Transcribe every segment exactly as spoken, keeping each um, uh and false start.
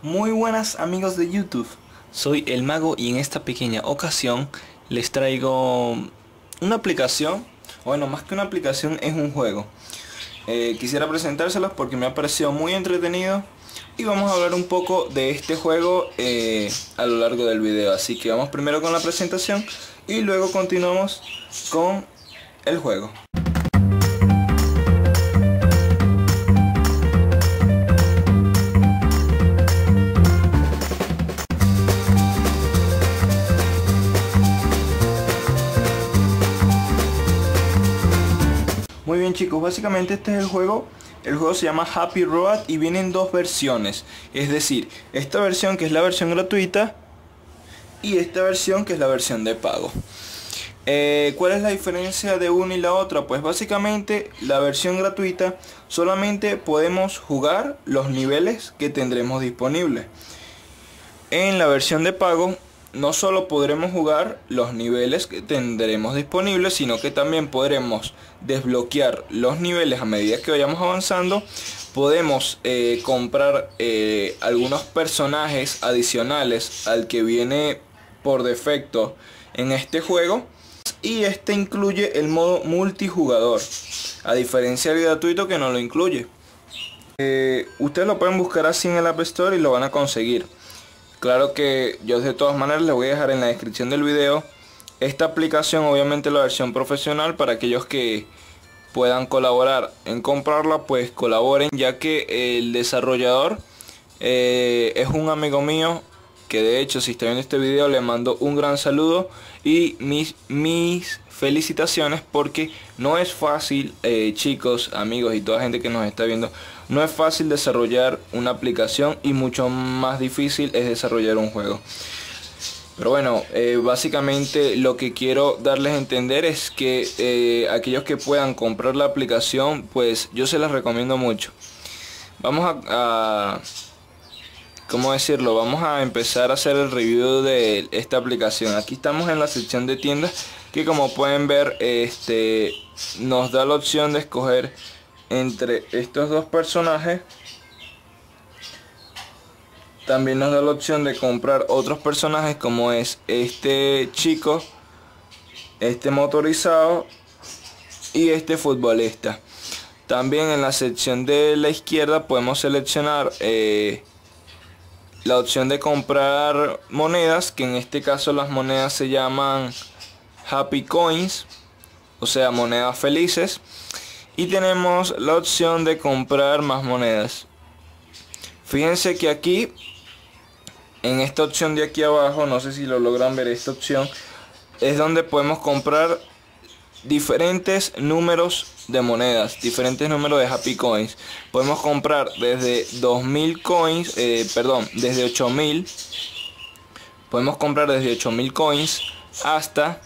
Muy buenas amigos de YouTube, soy el Mago y en esta pequeña ocasión les traigo una aplicación. Bueno, más que una aplicación es un juego. eh, Quisiera presentárselos porque me ha parecido muy entretenido y vamos a hablar un poco de este juego eh, a lo largo del video. Así que vamos primero con la presentación y luego continuamos con el juego. Muy bien chicos, básicamente este es el juego. El juego se llama Happy Road y vienen dos versiones. Es decir, esta versión que es la versión gratuita y esta versión que es la versión de pago. eh, ¿Cuál es la diferencia de una y la otra? Pues básicamente la versión gratuita solamente podemos jugar los niveles que tendremos disponibles. En la versión de pago no solo podremos jugar los niveles que tendremos disponibles, sino que también podremos desbloquear los niveles a medida que vayamos avanzando. Podemos eh, comprar eh, algunos personajes adicionales al que viene por defecto en este juego. Y este incluye el modo multijugador, a diferencia del gratuito que no lo incluye. eh, Ustedes lo pueden buscar así en el App Store y lo van a conseguir. Claro que yo de todas maneras les voy a dejar en la descripción del video esta aplicación, obviamente la versión profesional, para aquellos que puedan colaborar en comprarla, pues colaboren, ya que el desarrollador eh, es un amigo mío, que de hecho si está viendo este video le mando un gran saludo y mis, mis felicitaciones, porque no es fácil, eh, chicos, amigos y toda gente que nos está viendo, no es fácil desarrollar una aplicación y mucho más difícil es desarrollar un juego. Pero bueno, eh, básicamente lo que quiero darles a entender es que eh, aquellos que puedan comprar la aplicación, pues yo se las recomiendo mucho. Vamos a, a ¿cómo decirlo? Vamos a empezar a hacer el review de esta aplicación. Aquí estamos en la sección de tiendas, que como pueden ver, este nos da la opción de escoger entre estos dos personajes. También nos da la opción de comprar otros personajes, como es este chico, este motorizado y este futbolista. También en la sección de la izquierda podemos seleccionar eh, la opción de comprar monedas, que en este caso las monedas se llaman Happy Coins, o sea, monedas felices. Y tenemos la opción de comprar más monedas. Fíjense que aquí, en esta opción de aquí abajo, no sé si lo logran ver, esta opción es donde podemos comprar diferentes números de monedas, diferentes números de Happy Coins. Podemos comprar desde dos mil coins, eh, perdón, desde ocho mil. Podemos comprar desde ocho mil coins hasta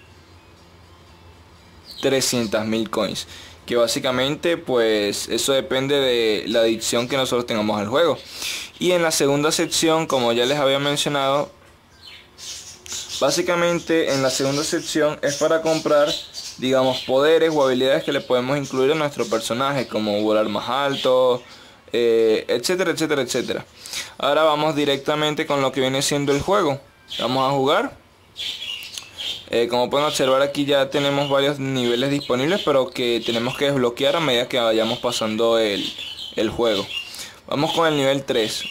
trescientos mil coins. Que básicamente pues eso depende de la adicción que nosotros tengamos al juego. Y en la segunda sección, como ya les había mencionado, básicamente en la segunda sección es para comprar, digamos, poderes o habilidades que le podemos incluir a nuestro personaje, como volar más alto, eh, etcétera, etcétera, etcétera. Ahora vamos directamente con lo que viene siendo el juego. Vamos a jugar. Eh, como pueden observar, aquí ya tenemos varios niveles disponibles, pero que tenemos que desbloquear a medida que vayamos pasando el, el juego. Vamos con el nivel tres.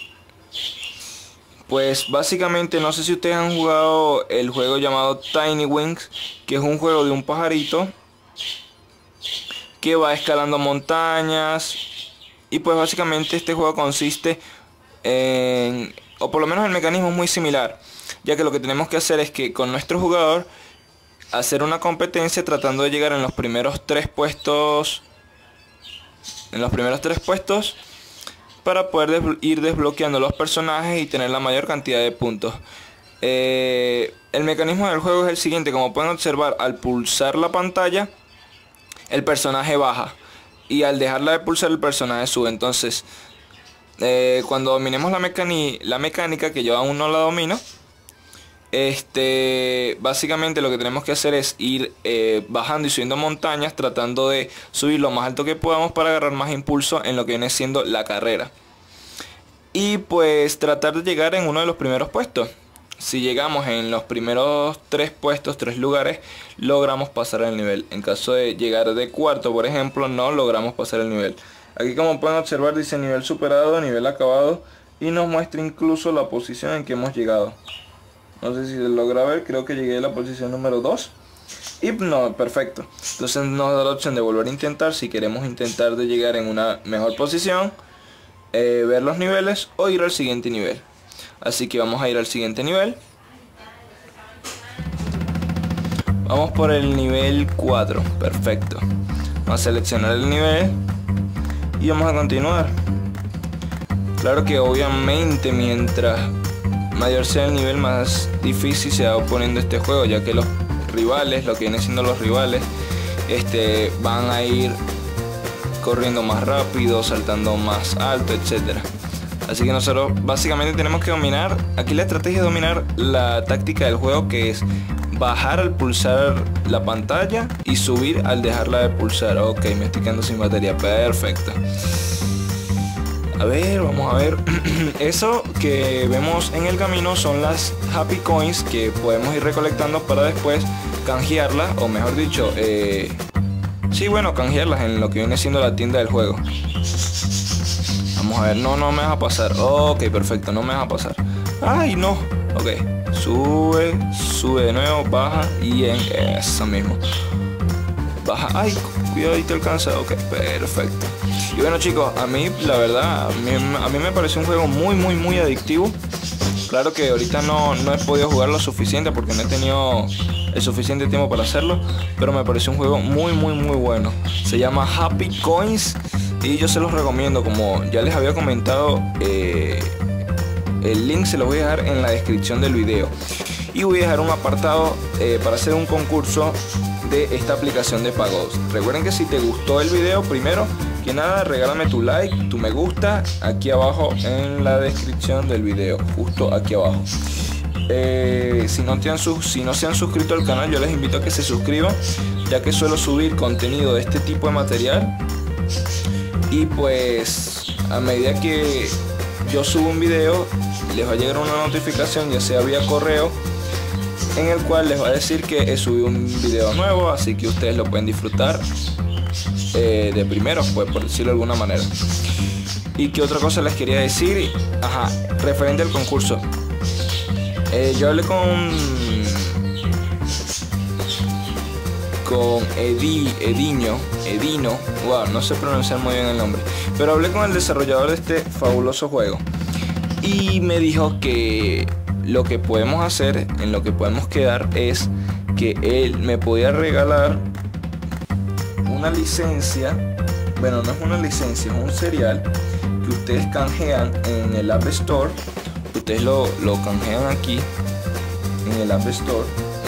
Pues básicamente, no sé si ustedes han jugado el juego llamado Tiny Wings, que es un juego de un pajarito que va escalando montañas. Y pues básicamente este juego consiste en, o por lo menos el mecanismo es muy similar, ya que lo que tenemos que hacer es que con nuestro jugador hacer una competencia tratando de llegar en los primeros tres puestos en los primeros tres puestos para poder des ir desbloqueando los personajes y tener la mayor cantidad de puntos. Eh, el mecanismo del juego es el siguiente: como pueden observar, al pulsar la pantalla el personaje baja y al dejarla de pulsar el personaje sube. Entonces eh, cuando dominemos la, la mecánica, que yo aún no la domino, Este, básicamente lo que tenemos que hacer es ir eh, bajando y subiendo montañas, tratando de subir lo más alto que podamos para agarrar más impulso en lo que viene siendo la carrera. y pues tratar de llegar en uno de los primeros puestos. Si llegamos en los primeros tres puestos, tres lugares, logramos pasar el nivel. En caso de llegar de cuarto, por ejemplo, no logramos pasar el nivel. Aquí, como pueden observar, dice nivel superado, nivel acabado, y nos muestra incluso la posición en que hemos llegado. No sé si se logra ver, creo que llegué a la posición número dos. Y no, perfecto. Entonces nos da la opción de volver a intentar si queremos intentar de llegar en una mejor posición, eh, ver los niveles o ir al siguiente nivel. Así que vamos a ir al siguiente nivel. Vamos por el nivel cuatro, perfecto. Vamos a seleccionar el nivel y vamos a continuar. Claro que obviamente mientras mayor sea el nivel, más difícil se va poniendo este juego, ya que los rivales, lo que vienen siendo los rivales, este, van a ir corriendo más rápido, saltando más alto, etcétera. Así que nosotros básicamente tenemos que dominar, aquí la estrategia es dominar la táctica del juego, que es bajar al pulsar la pantalla y subir al dejarla de pulsar. Ok, me estoy quedando sin batería, perfecto. A ver, vamos a ver. Eso que vemos en el camino son las Happy Coins que podemos ir recolectando para después canjearlas, o mejor dicho, eh, sí, bueno, canjearlas en lo que viene siendo la tienda del juego. Vamos a ver, no, no me deja pasar. Ok, perfecto, no me deja pasar. Ay, no. Ok, sube, sube de nuevo, baja y en eso mismo. Baja, ay, cuidado, ahí te alcanza. Ok, perfecto. Y bueno, chicos, a mí la verdad, a mí, a mí me pareció un juego muy, muy, muy adictivo. Claro que ahorita no, no he podido jugar lo suficiente porque no he tenido el suficiente tiempo para hacerlo, pero me pareció un juego muy, muy, muy bueno. Se llama Happy Coins y yo se los recomiendo. Como ya les había comentado, eh, el link se los voy a dejar en la descripción del video. Y voy a dejar un apartado eh, para hacer un concurso de esta aplicación de pagos. Recuerden que si te gustó el video, primero que nada, regálame tu like, tu me gusta, aquí abajo en la descripción del video, justo aquí abajo. Eh, si, no te han si no se han suscrito al canal, yo les invito a que se suscriban, ya que suelo subir contenido de este tipo de material. Y pues a medida que yo subo un video, les va a llegar una notificación, ya sea vía correo, en el cual les va a decir que he subido un video nuevo, así que ustedes lo pueden disfrutar eh, de primero, pues, por decirlo de alguna manera. Y qué otra cosa les quería decir, ajá, referente al concurso. Eh, yo hablé con con Edi, Ediño, Edino, wow, no sé pronunciar muy bien el nombre, pero hablé con el desarrollador de este fabuloso juego y me dijo que lo que podemos hacer, en lo que podemos quedar, es que él me podía regalar una licencia. Bueno, no es una licencia, es un serial que ustedes canjean en el App Store. Ustedes lo, lo canjean aquí en el App Store.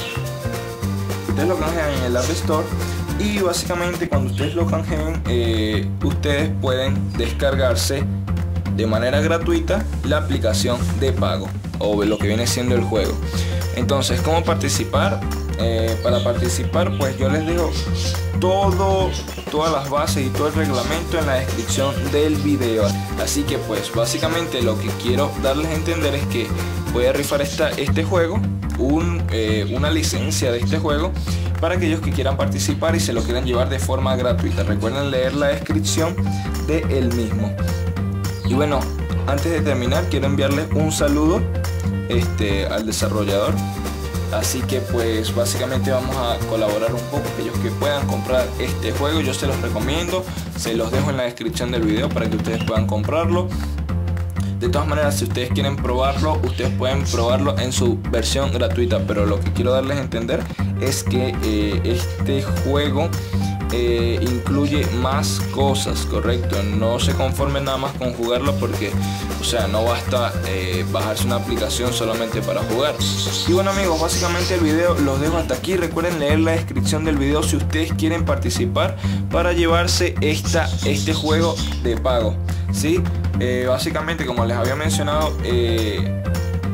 Ustedes lo canjean en el App Store y básicamente cuando ustedes lo canjeen, eh, ustedes pueden descargarse de manera gratuita la aplicación de pago, o lo que viene siendo el juego. Entonces, ¿cómo participar? Eh, para participar, pues yo les dejo todo, todas las bases y todo el reglamento en la descripción del video. Así que pues básicamente lo que quiero darles a entender es que voy a rifar esta, este juego, un, eh, una licencia de este juego, para aquellos que quieran participar y se lo quieran llevar de forma gratuita. Recuerden leer la descripción del mismo. Y bueno, antes de terminar, quiero enviarles un saludo este, al desarrollador. Así que pues básicamente vamos a colaborar un poco, aquellos que puedan comprar este juego, yo se los recomiendo, se los dejo en la descripción del video para que ustedes puedan comprarlo. De todas maneras, si ustedes quieren probarlo, ustedes pueden probarlo en su versión gratuita, pero lo que quiero darles a entender es que eh, este juego eh, incluye más cosas, correcto. No se conformen nada más con jugarlo, porque o sea, no basta eh, bajarse una aplicación solamente para jugar. Y bueno amigos, básicamente el video los dejo hasta aquí. Recuerden leer la descripción del video si ustedes quieren participar para llevarse esta, este juego de pago, ¿sí? Eh, básicamente, como les había mencionado, eh,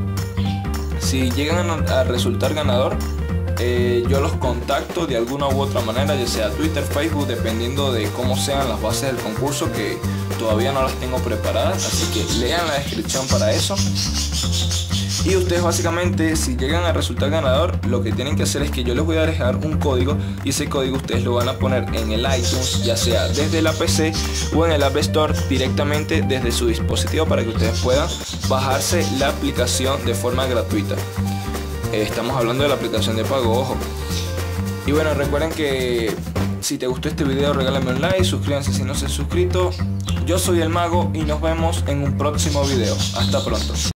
si llegan a, a resultar ganador, eh, yo los contacto de alguna u otra manera, ya sea Twitter, Facebook, dependiendo de cómo sean las bases del concurso, que todavía no las tengo preparadas, así que lean la descripción para eso. Y ustedes básicamente, si llegan a resultar ganador, lo que tienen que hacer es que yo les voy a dejar un código, y ese código ustedes lo van a poner en el iTunes, ya sea desde la P C o en el App Store, directamente desde su dispositivo, para que ustedes puedan bajarse la aplicación de forma gratuita. Eh, estamos hablando de la aplicación de pago, ojo. Y bueno, recuerden que si te gustó este video, regálame un like, suscríbanse si no se han suscrito. Yo soy el Mago y nos vemos en un próximo video. Hasta pronto.